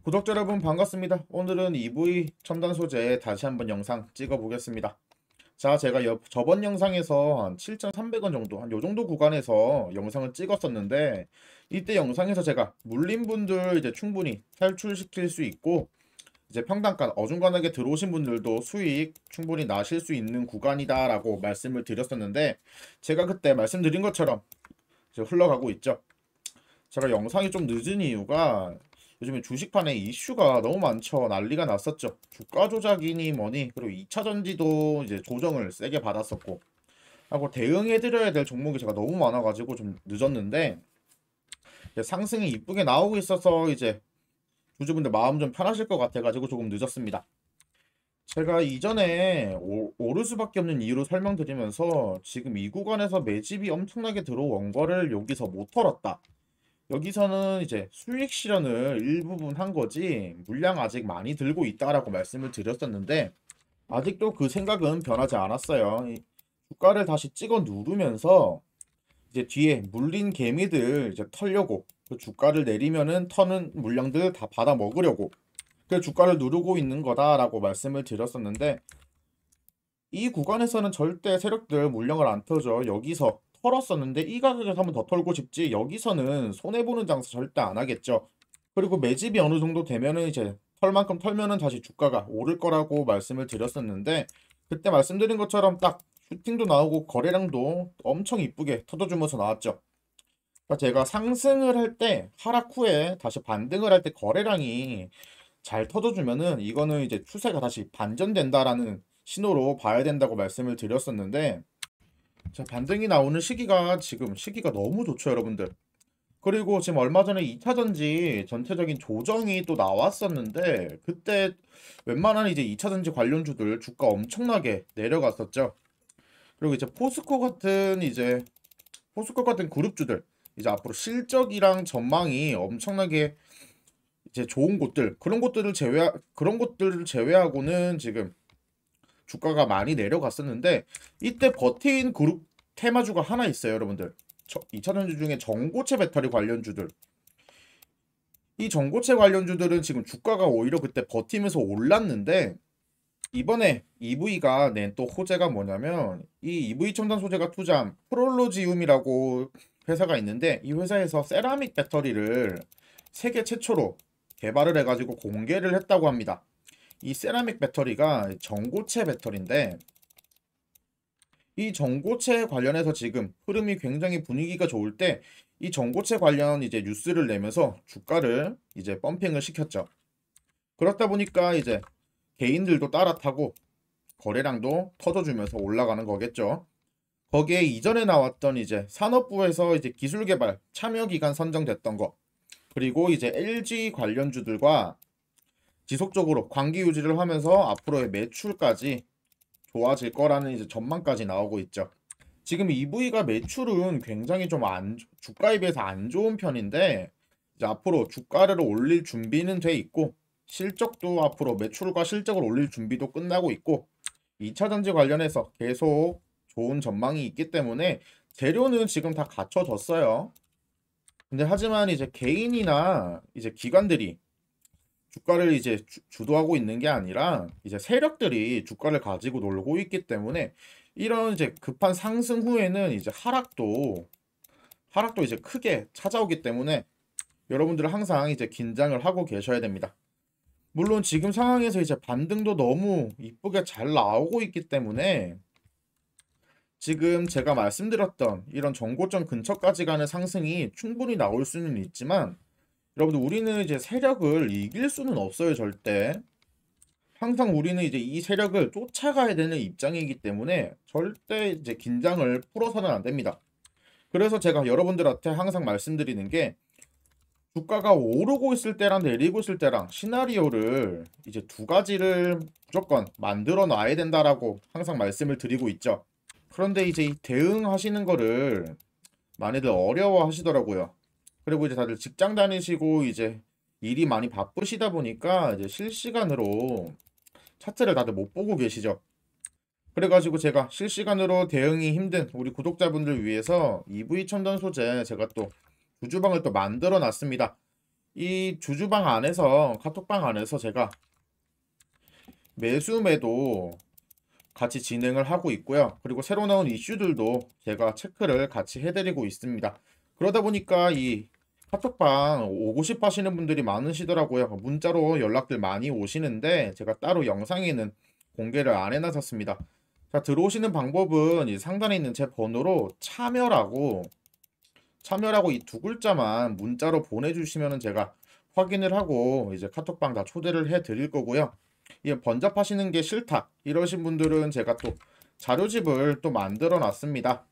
구독자 여러분 반갑습니다. 오늘은 EV 첨단 소재 다시 한번 영상 찍어 보겠습니다. 자, 제가 저번 영상에서 한 7,300원 정도, 한 요 정도 구간에서 영상을 찍었었는데, 이때 영상에서 제가 물린 분들 이제 충분히 탈출시킬 수 있고, 이제 평단가 어중간하게 들어오신 분들도 수익 충분히 나실 수 있는 구간이다라고 말씀을 드렸었는데, 제가 그때 말씀드린 것처럼 이제 흘러가고 있죠. 제가 영상이 좀 늦은 이유가 요즘에 주식판에 이슈가 너무 많죠. 난리가 났었죠. 주가 조작이니 뭐니, 그리고 2차 전지도 이제 조정을 세게 받았었고 하고 대응해드려야 될 종목이 제가 너무 많아가지고 좀 늦었는데, 이제 상승이 이쁘게 나오고 있어서 이제 주주분들 마음 좀 편하실 것 같아가지고 조금 늦었습니다. 제가 이전에 오를 수밖에 없는 이유로 설명드리면서 지금 이 구간에서 매집이 엄청나게 들어온 거를 여기서 못 털었다. 여기서는 이제 수익 실현을 일부분 한 거지 물량 아직 많이 들고 있다라고 말씀을 드렸었는데, 아직도 그 생각은 변하지 않았어요. 주가를 다시 찍어 누르면서 이제 뒤에 물린 개미들 이제 털려고, 그 주가를 내리면은 터는 물량들 다 받아 먹으려고 그 주가를 누르고 있는 거다라고 말씀을 드렸었는데, 이 구간에서는 절대 세력들 물량을 안 털죠. 여기서 털었었는데 이 가격에서 한번 더 털고 싶지, 여기서는 손해보는 장사 절대 안 하겠죠. 그리고 매집이 어느 정도 되면은 이제 털 만큼 털면은 다시 주가가 오를 거라고 말씀을 드렸었는데, 그때 말씀드린 것처럼 딱 슈팅도 나오고 거래량도 엄청 이쁘게 터져주면서 나왔죠. 그러니까 제가 상승을 할 때, 하락 후에 다시 반등을 할 때 거래량이 잘 터져주면은 이거는 이제 추세가 다시 반전된다라는 신호로 봐야 된다고 말씀을 드렸었는데, 자, 반등이 나오는 시기가 지금 시기가 너무 좋죠, 여러분들. 그리고 지금 얼마 전에 2차 전지 전체적인 조정이 또 나왔었는데, 그때 웬만한 이제 2차 전지 관련주들 주가 엄청나게 내려갔었죠. 그리고 이제 포스코 같은 그룹주들 이제 앞으로 실적이랑 전망이 엄청나게 이제 좋은 곳들, 그런 곳들을 제외하고는 지금 주가가 많이 내려갔었는데, 이때 버틴 그룹 테마주가 하나 있어요, 여러분들. 2차전지 중에 전고체 배터리 관련주들. 이 전고체 관련주들은 지금 주가가 오히려 그때 버티면서 올랐는데, 이번에 EV가 낸 또 호재가 뭐냐면, 이 EV 첨단 소재가 투자한 프롤로지움이라고 회사가 있는데, 이 회사에서 세라믹 배터리를 세계 최초로 개발을 해가지고 공개를 했다고 합니다. 이 세라믹 배터리가 전고체 배터리인데, 이 전고체 관련해서 지금 흐름이 굉장히 분위기가 좋을 때 이 전고체 관련 이제 뉴스를 내면서 주가를 이제 펌핑을 시켰죠. 그렇다 보니까 이제 개인들도 따라 타고 거래량도 터져주면서 올라가는 거겠죠. 거기에 이전에 나왔던 이제 산업부에서 이제 기술 개발 참여 기간 선정됐던 거, 그리고 이제 LG 관련주들과 지속적으로 관계 유지를 하면서 앞으로의 매출까지 좋아질 거라는 이제 전망까지 나오고 있죠. 지금 EV가 매출은 굉장히 좀 주가에 비해서 안 좋은 편인데, 이제 앞으로 주가를 올릴 준비는 돼 있고, 실적도 앞으로 매출과 실적을 올릴 준비도 끝나고 있고, 2차 전지 관련해서 계속 좋은 전망이 있기 때문에 재료는 지금 다 갖춰졌어요. 근데 하지만 이제 개인이나 이제 기관들이 주가를 이제 주도하고 있는 게 아니라 이제 세력들이 주가를 가지고 놀고 있기 때문에, 이런 이제 급한 상승 후에는 이제 하락도 이제 크게 찾아오기 때문에 여러분들은 항상 이제 긴장을 하고 계셔야 됩니다. 물론 지금 상황에서 이제 반등도 너무 이쁘게 잘 나오고 있기 때문에 지금 제가 말씀드렸던 이런 정고점 근처까지 가는 상승이 충분히 나올 수는 있지만, 여러분들 우리는 이제 세력을 이길 수는 없어요, 절대. 항상 우리는 이제 이 세력을 쫓아가야 되는 입장이기 때문에 절대 이제 긴장을 풀어서는 안 됩니다. 그래서 제가 여러분들한테 항상 말씀드리는 게, 주가가 오르고 있을 때랑 내리고 있을 때랑 시나리오를 이제 두 가지를 무조건 만들어 놔야 된다라고 항상 말씀을 드리고 있죠. 그런데 이제 이 대응하시는 거를 많이들 어려워 하시더라고요. 그리고 이제 다들 직장 다니시고 이제 일이 많이 바쁘시다 보니까 이제 실시간으로 차트를 다들 못 보고 계시죠. 그래가지고 제가 실시간으로 대응이 힘든 우리 구독자분들 위해서 EV 첨단 소재 제가 또 주주방을 또 만들어 놨습니다. 이 주주방 안에서 카톡방 안에서 제가 매수 매도 같이 진행을 하고 있고요. 그리고 새로 나온 이슈들도 제가 체크를 같이 해드리고 있습니다. 그러다 보니까 이 카톡방 오고 싶어 하시는 분들이 많으시더라고요. 문자로 연락들 많이 오시는데 제가 따로 영상에는 공개를 안 해놨었습니다. 자, 들어오시는 방법은 이 상단에 있는 제 번호로 참여라고 이 두 글자만 문자로 보내주시면 제가 확인을 하고 이제 카톡방 다 초대를 해 드릴 거고요. 이 번잡하시는 게 싫다 이러신 분들은 제가 또 자료집을 또 만들어 놨습니다.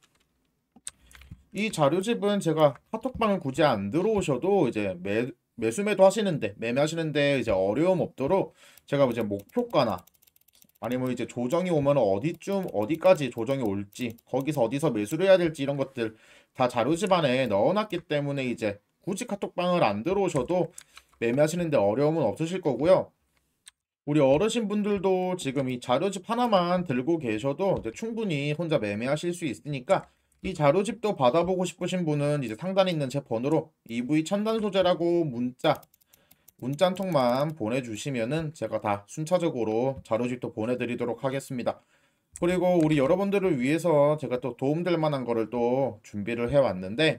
이 자료집은 제가 카톡방을 굳이 안 들어오셔도 이제 매수매도 하시는데 매매하시는데 이제 어려움 없도록 제가 이제 목표가나 아니면 이제 조정이 오면 어디쯤 어디까지 조정이 올지 거기서 어디서 매수를 해야 될지 이런 것들 다 자료집 안에 넣어놨기 때문에 이제 굳이 카톡방을 안 들어오셔도 매매하시는데 어려움은 없으실 거고요. 우리 어르신 분들도 지금 이 자료집 하나만 들고 계셔도 이제 충분히 혼자 매매하실 수 있으니까 이 자료집도 받아보고 싶으신 분은 이제 상단에 있는 제 번호로 EV 첨단 소재라고 문자 한 통만 보내주시면은 제가 다 순차적으로 자료집도 보내드리도록 하겠습니다. 그리고 우리 여러분들을 위해서 제가 또 도움될 만한 거를 또 준비를 해왔는데,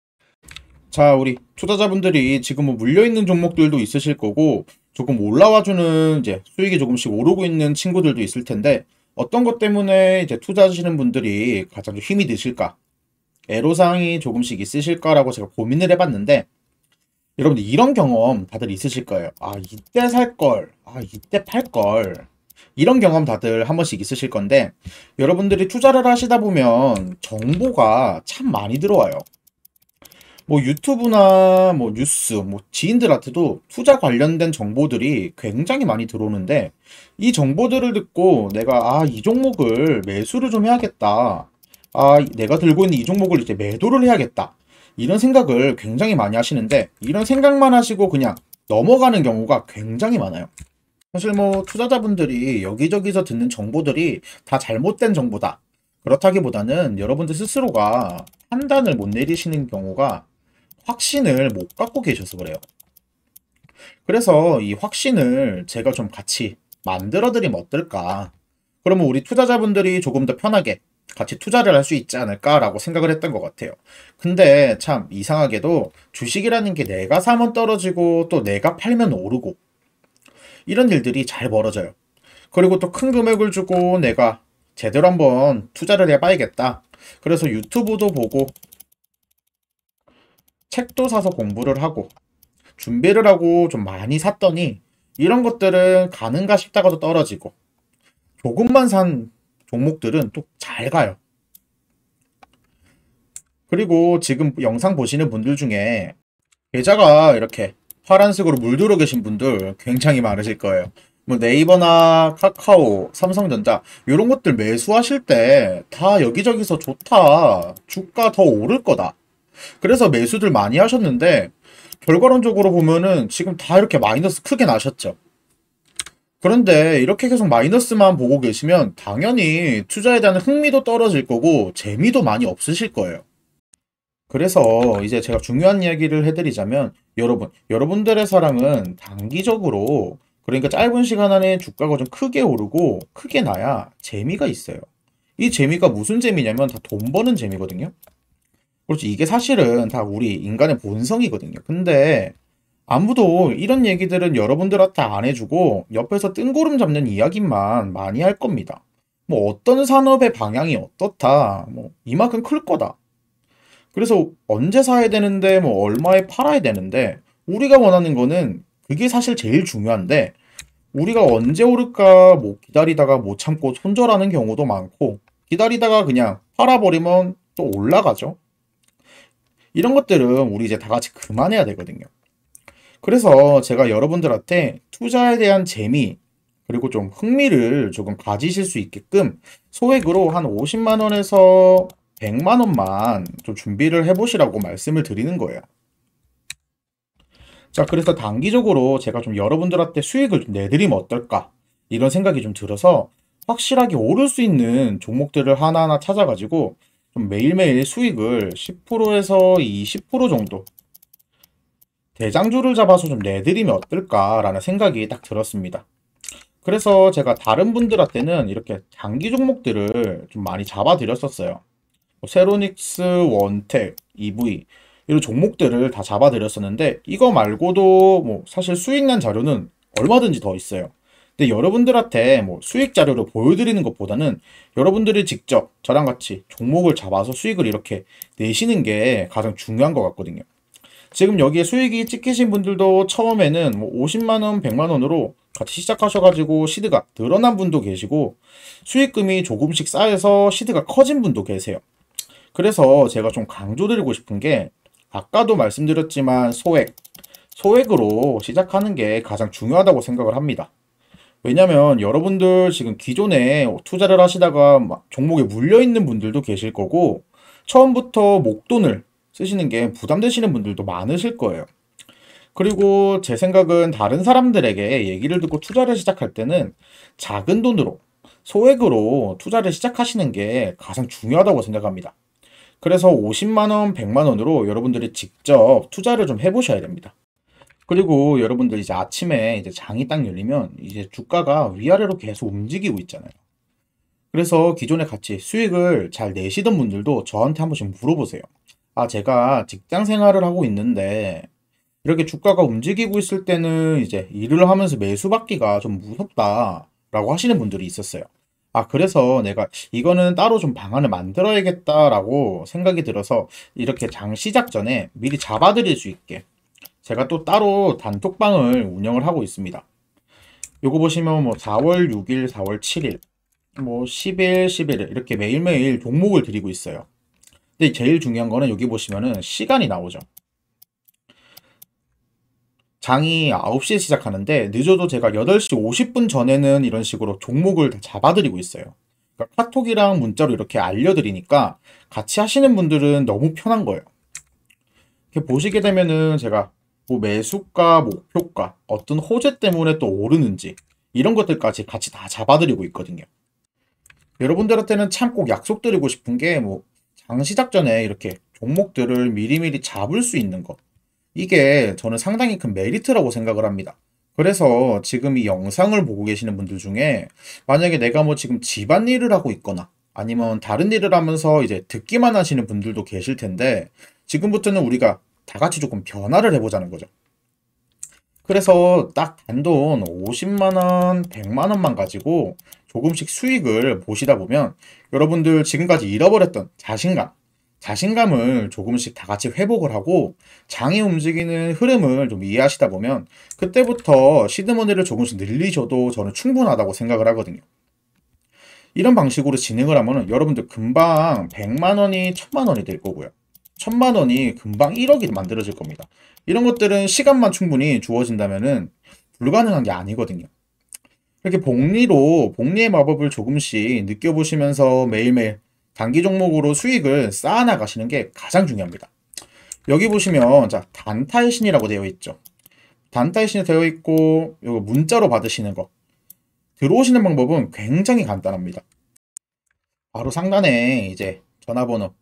자, 우리 투자자분들이 지금 뭐 물려있는 종목들도 있으실 거고, 조금 올라와주는 이제 수익이 조금씩 오르고 있는 친구들도 있을 텐데, 어떤 것 때문에 이제 투자하시는 분들이 가장 좀 힘이 드실까? 애로사항이 조금씩 있으실까라고 제가 고민을 해봤는데, 여러분들 이런 경험 다들 있으실 거예요. 아, 이때 살 걸. 아, 이때 팔 걸. 이런 경험 다들 한 번씩 있으실 건데, 여러분들이 투자를 하시다 보면 정보가 참 많이 들어와요. 뭐 유튜브나 뭐 뉴스, 뭐 지인들한테도 투자 관련된 정보들이 굉장히 많이 들어오는데, 이 정보들을 듣고 내가 이 종목을 매수를 좀 해야겠다. 내가 들고 있는 이 종목을 이제 매도를 해야겠다. 이런 생각을 굉장히 많이 하시는데, 이런 생각만 하시고 그냥 넘어가는 경우가 굉장히 많아요. 사실 뭐 투자자분들이 여기저기서 듣는 정보들이 다 잘못된 정보다. 그렇다기보다는 여러분들 스스로가 판단을 못 내리시는 경우가 확신을 못 갖고 계셔서 그래요. 그래서 이 확신을 제가 좀 같이 만들어 드리면 어떨까? 그러면 우리 투자자분들이 조금 더 편하게 같이 투자를 할 수 있지 않을까라고 생각을 했던 것 같아요. 근데 참 이상하게도 주식이라는 게 내가 사면 떨어지고 또 내가 팔면 오르고 이런 일들이 잘 벌어져요. 그리고 또 큰 금액을 주고 내가 제대로 한번 투자를 해봐야겠다. 그래서 유튜브도 보고 책도 사서 공부를 하고 준비를 하고 좀 많이 샀더니 이런 것들은 가는가 싶다가도 떨어지고 조금만 산 종목들은 또 잘 가요. 그리고 지금 영상 보시는 분들 중에 계좌가 이렇게 파란색으로 물들어 계신 분들 굉장히 많으실 거예요. 뭐 네이버나 카카오, 삼성전자 이런 것들 매수하실 때 다 여기저기서 좋다. 주가 더 오를 거다. 그래서 매수들 많이 하셨는데 결과론적으로 보면은 지금 다 이렇게 마이너스 크게 나셨죠. 그런데 이렇게 계속 마이너스만 보고 계시면 당연히 투자에 대한 흥미도 떨어질 거고 재미도 많이 없으실 거예요. 그래서 이제 제가 중요한 이야기를 해드리자면 여러분들의 사랑은 단기적으로 그러니까 짧은 시간 안에 주가가 좀 크게 오르고 크게 나야 재미가 있어요. 이 재미가 무슨 재미냐면 다 돈 버는 재미거든요. 그렇지. 이게 사실은 다 우리 인간의 본성이거든요. 근데 아무도 이런 얘기들은 여러분들한테 안 해주고 옆에서 뜬구름 잡는 이야기만 많이 할 겁니다. 뭐 어떤 산업의 방향이 어떻다. 뭐 이만큼 클 거다. 그래서 언제 사야 되는데 뭐 얼마에 팔아야 되는데 우리가 원하는 거는 그게 사실 제일 중요한데 우리가 언제 오를까 뭐 기다리다가 못 참고 손절하는 경우도 많고 기다리다가 그냥 팔아버리면 또 올라가죠. 이런 것들은 우리 이제 다 같이 그만해야 되거든요. 그래서 제가 여러분들한테 투자에 대한 재미 그리고 좀 흥미를 조금 가지실 수 있게끔 소액으로 한 50만 원에서 100만 원만 좀 준비를 해보시라고 말씀을 드리는 거예요. 자, 그래서 단기적으로 제가 좀 여러분들한테 수익을 좀 내드리면 어떨까? 이런 생각이 좀 들어서 확실하게 오를 수 있는 종목들을 하나하나 찾아가지고 좀 매일매일 수익을 10%에서 20% 정도 대장주를 잡아서 좀 내드리면 어떨까라는 생각이 딱 들었습니다. 그래서 제가 다른 분들한테는 이렇게 장기 종목들을 좀 많이 잡아드렸었어요. 뭐 세로닉스, 원텍, EV 이런 종목들을 다 잡아드렸었는데 이거 말고도 뭐 사실 수익난 자료는 얼마든지 더 있어요. 근데 여러분들한테 뭐 수익 자료를 보여드리는 것보다는 여러분들이 직접 저랑 같이 종목을 잡아서 수익을 이렇게 내시는 게 가장 중요한 것 같거든요. 지금 여기에 수익이 찍히신 분들도 처음에는 뭐 50만 원, 100만 원으로 같이 시작하셔가지고 시드가 늘어난 분도 계시고 수익금이 조금씩 쌓여서 시드가 커진 분도 계세요. 그래서 제가 좀 강조드리고 싶은 게 아까도 말씀드렸지만 소액으로 시작하는 게 가장 중요하다고 생각을 합니다. 왜냐면 여러분들 지금 기존에 투자를 하시다가 막 종목에 물려있는 분들도 계실 거고 처음부터 목돈을 쓰시는 게 부담되시는 분들도 많으실 거예요. 그리고 제 생각은 다른 사람들에게 얘기를 듣고 투자를 시작할 때는 작은 돈으로 소액으로 투자를 시작하시는 게 가장 중요하다고 생각합니다. 그래서 50만 원, 100만 원으로 여러분들이 직접 투자를 좀 해보셔야 됩니다. 그리고 여러분들 이제 아침에 이제 장이 딱 열리면 이제 주가가 위아래로 계속 움직이고 있잖아요. 그래서 기존에 같이 수익을 잘 내시던 분들도 저한테 한 번씩 물어보세요. 아, 제가 직장 생활을 하고 있는데 이렇게 주가가 움직이고 있을 때는 이제 일을 하면서 매수받기가 좀 무섭다라고 하시는 분들이 있었어요. 아, 그래서 내가 이거는 따로 좀 방안을 만들어야겠다라고 생각이 들어서 이렇게 장 시작 전에 미리 잡아드릴 수 있게 제가 또 따로 단톡방을 운영을 하고 있습니다. 요거 보시면 뭐 4월 6일, 4월 7일, 뭐 10일, 11일 이렇게 매일매일 종목을 드리고 있어요. 근데 제일 중요한 거는 여기 보시면은 시간이 나오죠. 장이 9시에 시작하는데 늦어도 제가 8시 50분 전에는 이런 식으로 종목을 다 잡아드리고 있어요. 그러니까 카톡이랑 문자로 이렇게 알려드리니까 같이 하시는 분들은 너무 편한 거예요. 이렇게 보시게 되면은 제가 뭐 매수가, 목표가, 어떤 호재 때문에 또 오르는지 이런 것들까지 같이 다 잡아드리고 있거든요. 여러분들한테는 참 꼭 약속드리고 싶은 게 뭐 장 시작 전에 이렇게 종목들을 미리미리 잡을 수 있는 것. 이게 저는 상당히 큰 메리트라고 생각을 합니다. 그래서 지금 이 영상을 보고 계시는 분들 중에 만약에 내가 뭐 지금 집안일을 하고 있거나 아니면 다른 일을 하면서 이제 듣기만 하시는 분들도 계실 텐데 지금부터는 우리가 다 같이 조금 변화를 해보자는 거죠. 그래서 딱 단돈 50만 원, 100만 원만 가지고 조금씩 수익을 보시다 보면 여러분들 지금까지 잃어버렸던 자신감을 조금씩 다 같이 회복을 하고 장이 움직이는 흐름을 좀 이해하시다 보면 그때부터 시드머니를 조금씩 늘리셔도 저는 충분하다고 생각을 하거든요. 이런 방식으로 진행을 하면 여러분들 금방 100만 원이 1000만 원이 될 거고요. 1000만 원이 금방 1억이 만들어질 겁니다. 이런 것들은 시간만 충분히 주어진다면은 불가능한 게 아니거든요. 이렇게 복리의 마법을 조금씩 느껴보시면서 매일매일 단기 종목으로 수익을 쌓아나가시는 게 가장 중요합니다. 여기 보시면 자 단타의 신이라고 되어 있죠. 단타의 신이 되어 있고 이거 문자로 받으시는 거 들어오시는 방법은 굉장히 간단합니다. 바로 상단에 이제 전화번호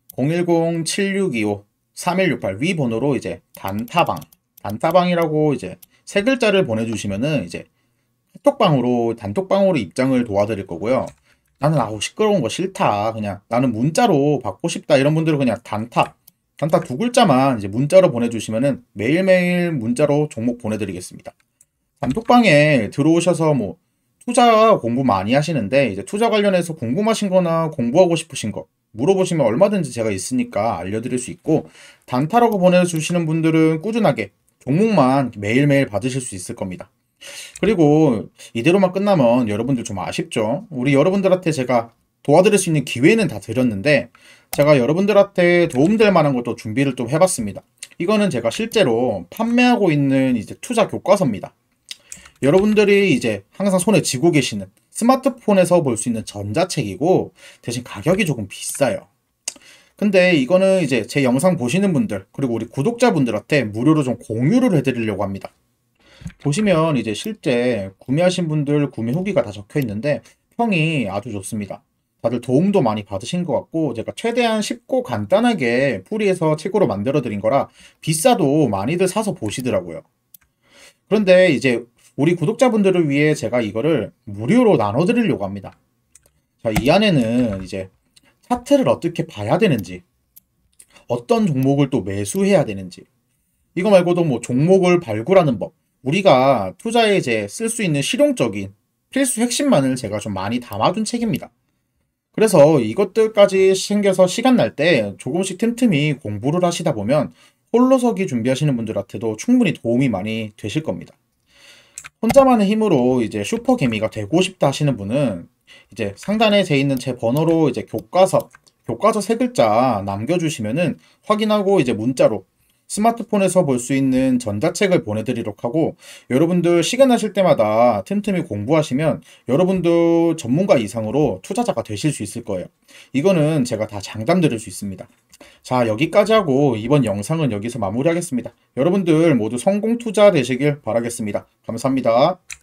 010-7625-3168 위 번호로 이제 단타방이라고 이제 세 글자를 보내주시면은 이제 단톡방으로 입장을 도와드릴 거고요. 나는 아우 시끄러운 거 싫다. 그냥 나는 문자로 받고 싶다. 이런 분들은 그냥 단타 두 글자만 이제 문자로 보내주시면은 매일매일 문자로 종목 보내드리겠습니다. 단톡방에 들어오셔서 뭐 투자 공부 많이 하시는데 이제 투자 관련해서 궁금하신 거나 공부하고 싶으신 거 물어보시면 얼마든지 제가 있으니까 알려드릴 수 있고 단타라고 보내주시는 분들은 꾸준하게 종목만 매일매일 받으실 수 있을 겁니다. 그리고 이대로만 끝나면 여러분들 좀 아쉽죠? 우리 여러분들한테 제가 도와드릴 수 있는 기회는 다 드렸는데 제가 여러분들한테 도움될 만한 것도 준비를 좀 해봤습니다. 이거는 제가 실제로 판매하고 있는 이제 투자 교과서입니다. 여러분들이 이제 항상 손에 쥐고 계시는 스마트폰에서 볼 수 있는 전자책이고 대신 가격이 조금 비싸요. 근데 이거는 이제 제 영상 보시는 분들 그리고 우리 구독자분들한테 무료로 좀 공유를 해드리려고 합니다. 보시면 이제 실제 구매하신 분들 구매 후기가 다 적혀 있는데 평이 아주 좋습니다. 다들 도움도 많이 받으신 것 같고 제가 최대한 쉽고 간단하게 풀이해서 책으로 만들어 드린 거라 비싸도 많이들 사서 보시더라고요. 그런데 이제 우리 구독자분들을 위해 제가 이거를 무료로 나눠 드리려고 합니다. 자, 이 안에는 이제 차트를 어떻게 봐야 되는지, 어떤 종목을 또 매수해야 되는지, 이거 말고도 뭐 종목을 발굴하는 법, 우리가 투자에 이제 쓸 수 있는 실용적인 필수 핵심만을 제가 좀 많이 담아둔 책입니다. 그래서 이것들까지 챙겨서 시간 날 때 조금씩 틈틈이 공부를 하시다 보면 홀로서기 준비하시는 분들한테도 충분히 도움이 많이 되실 겁니다. 혼자만의 힘으로 이제 슈퍼개미가 되고 싶다 하시는 분은 이제 상단에 제 있는 제 번호로 이제 교과서 세 글자 남겨주시면은 확인하고 이제 문자로 스마트폰에서 볼 수 있는 전자책을 보내드리도록 하고 여러분들 시간 나실 때마다 틈틈이 공부하시면 여러분들 전문가 이상으로 투자자가 되실 수 있을 거예요. 이거는 제가 다 장담 드릴 수 있습니다. 자, 여기까지 하고 이번 영상은 여기서 마무리하겠습니다. 여러분들 모두 성공 투자 되시길 바라겠습니다. 감사합니다.